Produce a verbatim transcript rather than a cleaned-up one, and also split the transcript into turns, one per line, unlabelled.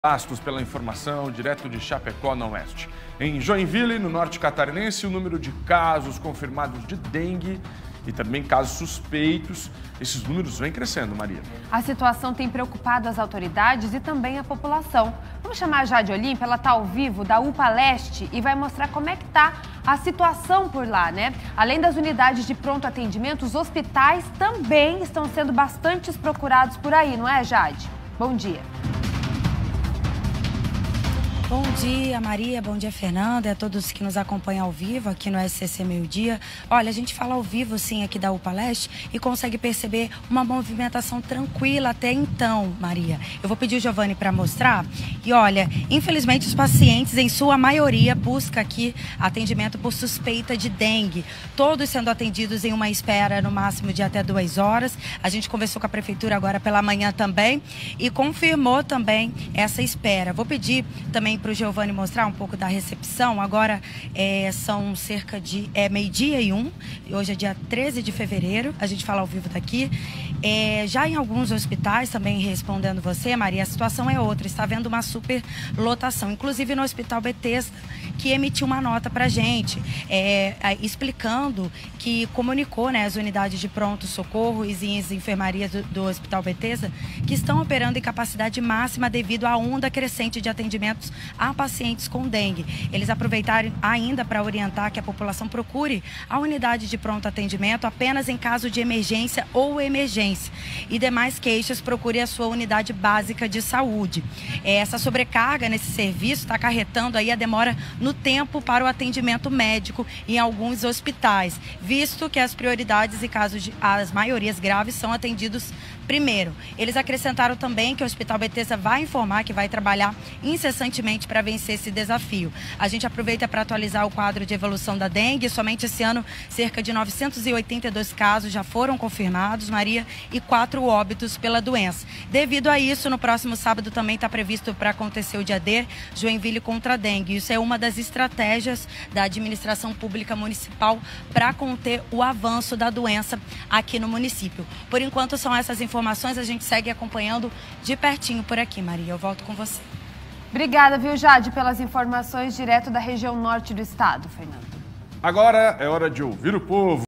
Bastos pela informação, direto de Chapecó, no Oeste. Em Joinville, no Norte Catarinense, o número de casos confirmados de dengue e também casos suspeitos, esses números vêm crescendo, Maria.
A situação tem preocupado as autoridades e também a população. Vamos chamar a Jade Olímpia, ela está ao vivo da U P A Leste e vai mostrar como é que está a situação por lá, né? Além das unidades de pronto atendimento, os hospitais também estão sendo bastante procurados por aí, não é, Jade? Bom dia.
Bom dia, Maria. Bom dia, Fernanda. E a todos que nos acompanham ao vivo aqui no S C C Meio Dia. Olha, a gente fala ao vivo, sim, aqui da U P A Leste e consegue perceber uma movimentação tranquila até então, Maria. Eu vou pedir o Giovanni para mostrar. E olha, infelizmente os pacientes, em sua maioria, buscam aqui atendimento por suspeita de dengue. Todos sendo atendidos em uma espera no máximo de até duas horas. A gente conversou com a prefeitura agora pela manhã também e confirmou também essa espera. Vou pedir também para o Giovanni mostrar um pouco da recepção. Agora é, são cerca de é, meio-dia e um. Hoje é dia treze de fevereiro. A gente fala ao vivo daqui. É, já em alguns hospitais, também respondendo você, Maria, a situação é outra. Está havendo uma super lotação. Inclusive no Hospital Bethesda, que emitiu uma nota para a gente, é, explicando que comunicou, né, as unidades de pronto-socorro e as enfermarias do, do Hospital Bethesda que estão operando em capacidade máxima devido à onda crescente de atendimentos a pacientes com dengue. Eles aproveitaram ainda para orientar que a população procure a unidade de pronto atendimento apenas em caso de emergência ou emergência. E demais queixas, procure a sua unidade básica de saúde. Essa sobrecarga nesse serviço está acarretando aí a demora no tempo para o atendimento médico em alguns hospitais, visto que as prioridades e casos de as maiorias graves são atendidos primeiro. Eles acrescentaram também que o Hospital Bethesda vai informar que vai trabalhar incessantemente para vencer esse desafio. A gente aproveita para atualizar o quadro de evolução da dengue. Somente esse ano, cerca de novecentos e oitenta e dois casos já foram confirmados, Maria, e quatro óbitos pela doença. Devido a isso, no próximo sábado também está previsto para acontecer o dia D, Joinville contra a dengue. Isso é uma das estratégias da administração pública municipal para conter o avanço da doença aqui no município. Por enquanto, são essas informações. Informações a gente segue acompanhando de pertinho por aqui, Maria. Eu volto com você.
Obrigada, viu, Jade, pelas informações direto da região norte do estado, Fernando.
Agora é hora de ouvir o povo.